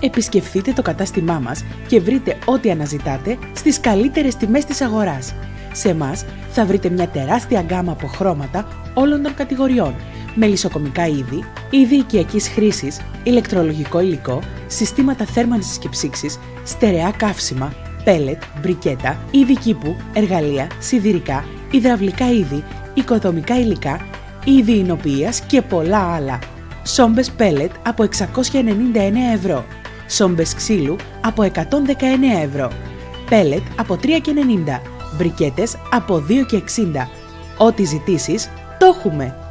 Επισκεφτείτε το κατάστημά μας και βρείτε ό,τι αναζητάτε στις καλύτερες τιμές της αγοράς. Σε εμάς θα βρείτε μια τεράστια γκάμα από χρώματα όλων των κατηγοριών, μελισσοκομικά είδη, είδη οικιακής χρήσης, ηλεκτρολογικό υλικό, συστήματα θέρμανσης και ψήξης, στερεά καύσιμα, πέλετ, μπρικέτα, είδη κήπου, εργαλεία, σιδηρικά, υδραυλικά είδη, οικοδομικά υλικά, είδη εινοποιίας και πολλά άλλα. Σόμπες πέλετ από 699 ευρώ. Σόμπες ξύλου από 119 ευρώ. Πέλετ από 3,90. Μπρικέτες από 2,60. Ό,τι ζητήσεις, το έχουμε!